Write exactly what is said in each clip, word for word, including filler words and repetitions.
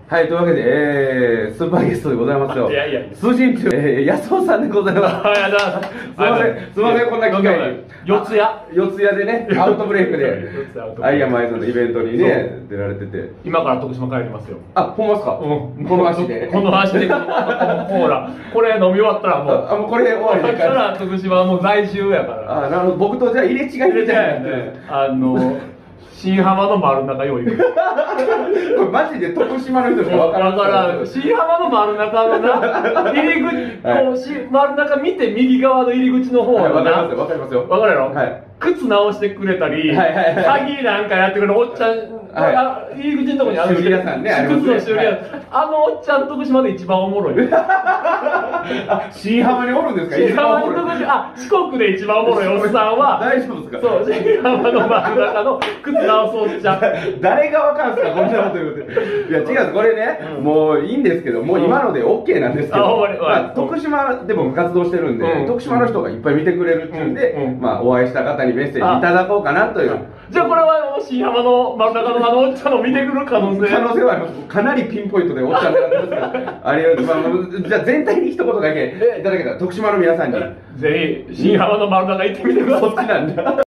はい、というわけで、えー、スーパーゲストでございますよ。 いやいや、 数人中、えー、安尾さんでございます。 ありがとうございます。 すみません、すみません、こんな機会に。 四ツ谷四ツ谷でね、アウトブレイクで、アイアンマイさんのイベントにね、出られてて。 今から徳島帰りますよ。 あ、ほんまっすか？うん。この足で。 この足で、このコーラ。これ飲み終わったらもう。 あ、もうこれ終わりで。 だから徳島はもう在住やから。 あ、なるほど。僕とじゃあ入れ違いみたいな。 あの、新浜の丸中よう行く。 これマジで徳島の人しか分からん。 だから新浜の丸中のな入り口、こうし丸中見て右側の入り口の方はのな。 分かりますよ。 分かるやろ。 はい。 靴直してくれたり、鍵なんかやってくれるおっちゃん、入り口のとこにある修理屋さんね、 靴の修理屋さん。あのおっちゃん徳島で一番おもろい。 新浜におるんですか？ 新浜に徳島、あ、四国で一番おもろいおっさんは、 大丈夫ですか？ そう、新浜の真ん中の靴直そうおっちゃん。 誰がわかるんですか、こんなこと言うて。いや、違うんです、これね、もういいんですけど、もう今ので オーケー なんですけど、徳島で僕活動してるんで、徳島の人がいっぱい見てくれるっていうんで、まあ、お会いした方にメッセージいただこうかなという。 じゃあこれは新浜の真ん中のあのおっちゃんの見てくる可能性可能性はあります。かなりピンポイントでおっちゃんになってますから。ありがとうございます。じゃあ全体に一言だけいただけたら、徳島の皆さんに。 ぜひ、新浜の真ん中行ってみてください。 そっちなんだ。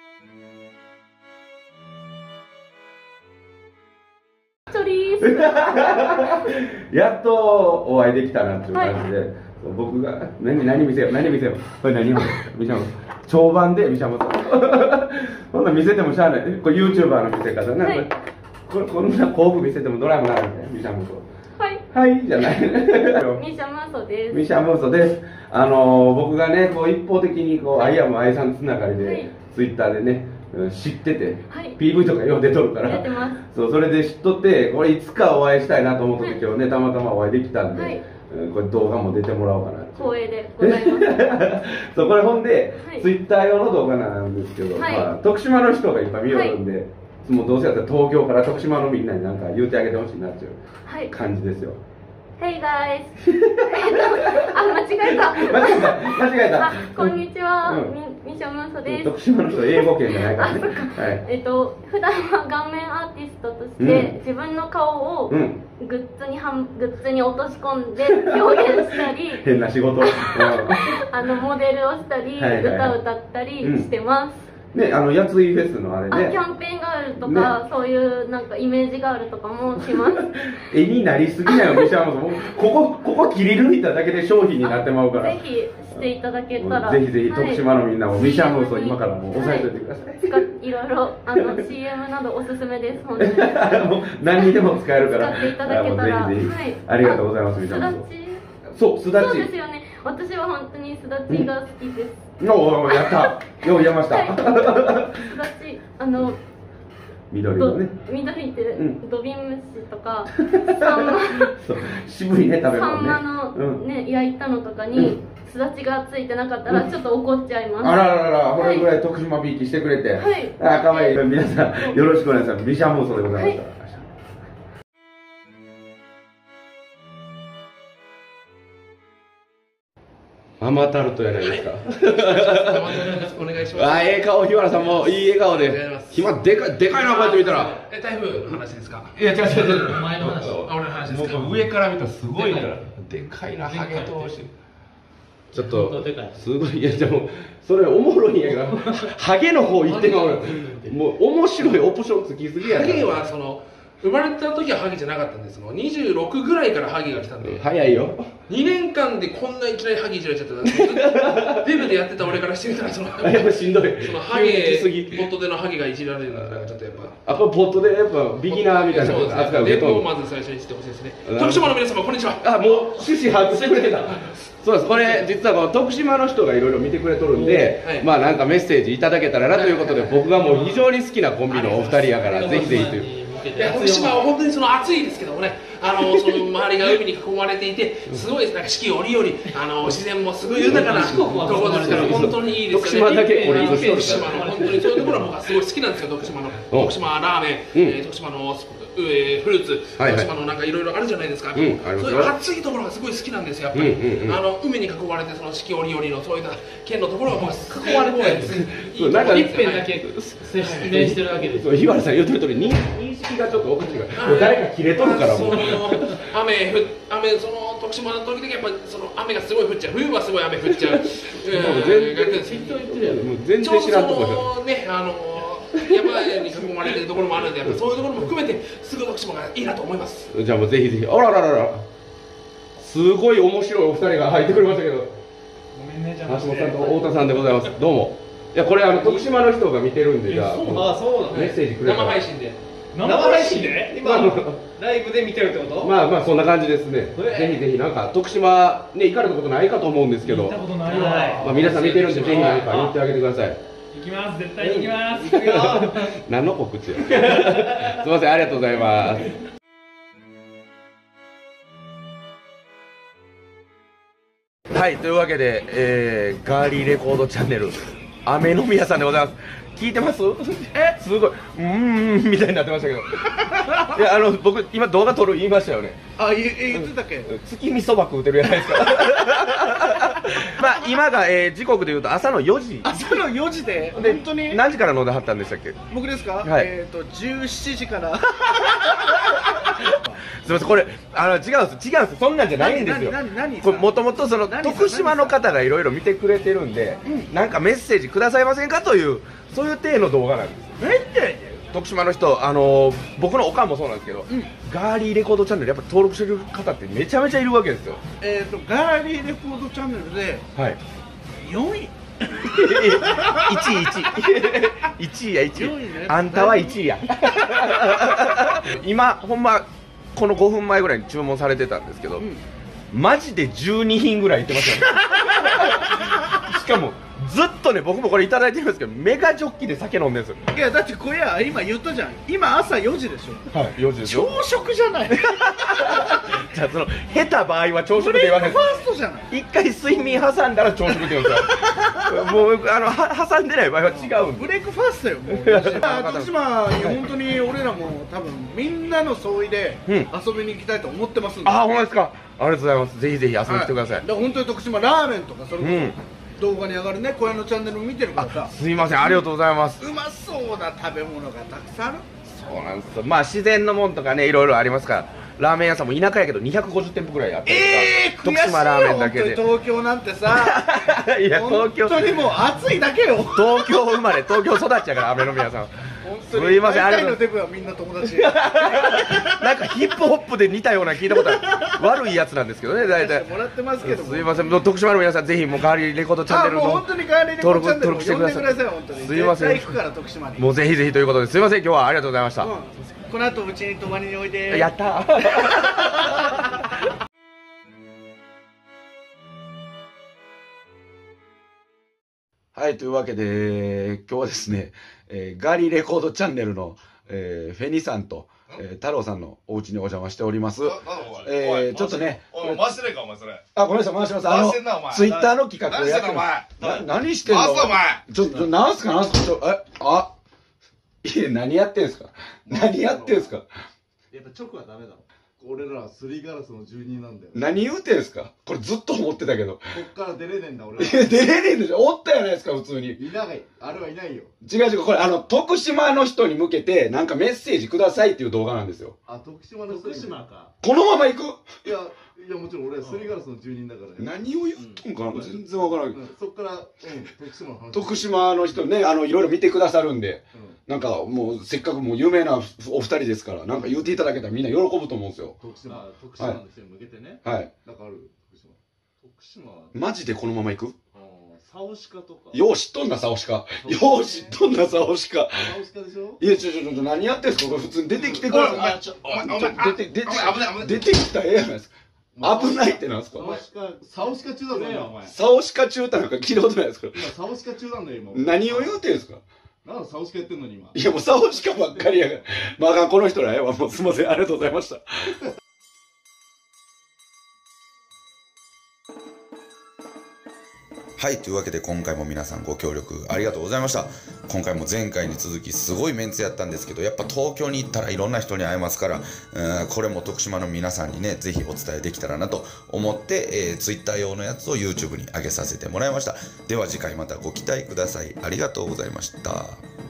やっとお会いできたなっていう感じで、はい、僕が何何見せよう何見せようこれ何を見せよう長板で見せようこんな見せてもしゃあないこれ ユーチューバー の見せ方ね、はい、これこんな工具見せてもドラマならない見せようはいはいじゃないミシャムーソですミシャムーソですあのー、僕がねこう一方的にこうアイアムアイさんつながりで、はい、ツイッターでね知ってて、はい、ピーブイ とかよう出とるからそうそれで知っとってこれいつかお会いしたいなと思った時、はい、今日ねたまたまお会いできたんで、はい、これ動画も出てもらおうかな光栄でございますそうこれほんで、はい、ツイッター用の動画なんですけど、はいまあ、徳島の人がいっぱい見よるんで、はい、もうどうせやったら東京から徳島のみんなに何か言うてあげてほしいなっていう感じですよ、 Hey guys! あ、間違えた。 間違えた。間違えた。 こんにちは。ミシャムーソです。 徳島の人英語圏じゃないからね。 えっと普段は顔面アーティストとして自分の顔をグッズにはグッズに落とし込んで表現したり、 変な仕事。 あのモデルをしたり、歌を歌ったりしてます。 ね、あのやついフェスのあれねあキャンペーンガールとか、ね、そういうなんかイメージガールとかもします絵になりすぎないよミシャムーソここここ切り抜いただけで商品になってまうからぜひしていただけたらぜひぜひ、はい、徳島のみんなもミシャムーソ今からもう押さえておいてください、 はい、いろいろあの シーエム などおすすめです本当にもう何にでも使えるから使っていただけたらぜひぜひ、はい、ありがとうございますミシャムーソそうすだちそうですよね私は本当にすだちが好きです、 うん、おやったよう言えました、はい、 すだちあの緑のね緑って、うん、ドビンムシとかサンマ渋いね食べ物ねサンマのね、うん、焼いたのとかに、すだちがついてなかったらちょっと怒っちゃいます、うん、 あらららこれぐらい徳島びいきしてくれて、はい、あかわいい皆さんよろしくお願いしますミシャムーソでございました、はいママタルトやないですか。 お願いします。 あ、ええ顔、日原さんもいい笑顔で。ひまでかい、でかいな、こうやって見たら。 え、台風の話ですか。 いや、違う違う違う。 前の話。俺の話ですか。 上から見たらすごいから。でかいな、ハゲ通し。ちょっと、すごい、いや、でも、それおもろいんやけど、ハゲの方行っても、もう面白いオプションつきすぎや。 ハゲは、その。生まれた時はハゲじゃなかったんですもんにじゅうろくぐらいからハゲが来たんで早いよにねんかんでこんないきなりハゲいじられちゃったデブでやってた俺からしてみたらそのやっぱしんどいそのハゲポットでのハゲがいじられるのがちょっとやっぱあこれポットでやっぱビギナーみたいな扱いを受けとをまず最初にしてほしいですね徳島の皆様こんにちはあもう趣旨把握してくれてたそうですこれ実はこの徳島の人がいろいろ見てくれとるんで、はい、まあなんかメッセージいただけたらなということで僕がもう非常に好きなコンビのお二人やからぜひぜひといういや徳島は本当にその暑いですけどもねあのその周りが海に囲まれていてすごいなんか四季折々あの自然もすごい豊かなところですから本当にいいですよね。徳島だけ俺徳島の本当にそういうところは僕はすごい好きなんですよ徳島の徳島ラーメン、えー、徳島のえー、フルーツ、徳島のなんかいろいろあるじゃないですか、そういう暑いところがすごい好きなんですよ、やっぱり、あの海に囲まれて、その四季折々のそういった県のところが囲まれて、 一辺だけ説明してるだけです。 日原さん言うてる通り、認識きがちょっと大きいからもう誰か切れとるからもう雨ふ雨その徳島の時々やっぱその雨がすごい降っちゃう冬はすごい雨降っちゃう全然全然知らんところねあの山に囲まれてるところもあるんでやっぱそういうところも含めてすぐ徳島がいいなと思います。 じゃあもうぜひぜひあららららすごい面白いお二人が入ってくれましたけど、 ごめんね、じゃあ橋本さんと太田さんでございます。どうも。いやこれあの徳島の人が見てるんで、じゃああそうなのメッセージくれた生配信で生配信で今ライブで見てるってこと？ まあまあそんな感じですね。ぜひぜひなんか徳島ね行かれたことないかと思うんですけど、 行ったことないわ。 まあ皆さん見てるんでぜひ何か言ってあげてください。 行きます、絶対に行きます。行くよ。 何の告知や。すみません、ありがとうございます。はい、というわけで、えー、ガーリーレコードチャンネル雨の宮さんでございます。聞いてます？え、すごい、うーんみたいになってましたけど。いや、あの、僕今動画撮る言いましたよね。 あ、言ってたっけ？ 月見そば食うてるじゃないですか。まあ今が、えー、時刻でいうと朝のよじ。 朝のよじでで本当に何時から飲んではったんでしたっけ？ 僕ですか？ はいえっとじゅうしちじから。 すみません、これあの違うんです、違うんです、そんなんじゃないんですよ。 何何何これもともとその何徳島の方がいろいろ見てくれてるんで、なんかメッセージくださいませんかというそういう体の動画なんです。 えって徳島の人、あのー、僕のおかんもそうなんですけど、うん、ガーリーレコードチャンネルやっぱ登録してる方ってめちゃめちゃいるわけですよ。 えっとガーリーレコードチャンネルではいよんい。 いちいいちいいちいやいちい、 ね、 あんたはいちいや。今ほんまこのごふんまえぐらいに注文されてたんですけど、うん、マジでじゅうにひんぐらいいってますよね。しかもずっとね、僕もこれいただいてるんですけど、メガジョッキで酒飲んでるんですよ。 いやだってこれや今言ったじゃん、今朝よじでしょ。 はい、よじでしょ。 朝食じゃない。 じゃあその下手場合は朝食って言わないです。 ブレイクファーストじゃない。 一回睡眠挟んだら朝食って言うんですよ。もうあのは挟んでない場合は違うんブレイクファーストよ。もう徳島に本当に俺らも多分みんなの総意で遊びに行きたいと思ってますんで。 あ、ほんまですか。ありがとうございます。ぜひぜひ遊びに来てください。 だから本当に徳島ラーメンとかそれこそ動画に上がるね、小屋のチャンネル見てるからさ。 すいません、ありがとうございます。 うまそうな食べ物がたくさんある。 そうなんですよ。まあ自然のもんとかね、いろいろありますから。ラーメン屋さんも田舎やけどにひゃくごじゅってんぽぐらいあったりとか、 えー、 徳島ラーメンだけで。 東京なんてさ、 いや東京本当にもう暑いだけよ。 東京生まれ東京育ちやから雨の宮さん。 すいません、ありがとうございます。大体のデブはみんな友達。 なんかヒップホップで似たような聞いたことある。悪いやつなんですけどね、大体。 もらってますけど。 すいません、徳島の皆さんぜひもうガーリーレコードチャンネルの本当にガーリーレコードチャンネル登録してください。本当に。 すいません。 行くから徳島に。 もうぜひぜひということで、すいません、今日はありがとうございました。 この後うちに泊まりにおいで。 やったー。はい、というわけで今日はですね、えー、ガーリーレコードチャンネルの、えー、フェニさんと、えー、太郎さんのお家にお邪魔しております。えー、ちょっとね、 おい回してないかお前それ。 あ、ごめんなさい、回します。あのツイッターの企画をやってる。何してんの？ お前。 ちょっとなんすかなんすか。ちょえあ。いや、何やってんすか。何やってんすか。 やっぱ直はダメだろ。俺らはすりガラスの住人なんだよ。 何言うてんすか。これずっと思ってたけど。 こっから出れねえんだ俺は。出れねえんでしょ。おったやないですか普通に。 いない。あれはいないよ。 違う違う、これあの徳島の人に向けてなんかメッセージくださいっていう動画なんですよ。 あ、徳島の徳島か。 このまま行く？ いや。いやもちろん俺はすりガラスの住人だからね。 何を言っとんかな、うん、全然わからんけど、うん、 そっから、うん、徳島の話。 徳島の人ね、あのいろいろ見てくださるんで、うん、なんかもうせっかくもう有名なお二人ですから、なんか言っていただけたらみんな喜ぶと思うんですよ。 徳島、徳島の人に向けてね。 はい。 なんかある徳島。徳島は、ね、 マジでこのまま行く？ サオシカとか。 よう知っとんなサオシカ。よう知っとんなサオシカ。 サオシカでしょ？ いやちょちょちょ何やってんすかこれ普通に出てきてください。 お前ちょお前お前出て出て出てきたらええやないですか。危ないってなんすか。 サオシカ中だぞ今お前。 サオシカ中なんか聞いたことないですから。 今サオシカ中なんだよ今。 何を言うてんすか。 なんでサオシカやってんのに今。 いやもうサオシカばっかりやから。まああかんこの人らええわ。もうすいません、ありがとうございました。はい、というわけで今回も皆さんご協力ありがとうございました。今回も前回に続きすごいメンツやったんですけど、やっぱ東京に行ったらいろんな人に会えますから、うん、これも徳島の皆さんにね、ぜひお伝えできたらなと思って、えー、Twitter 用のやつを YouTube に上げさせてもらいました。では次回またご期待ください。ありがとうございました。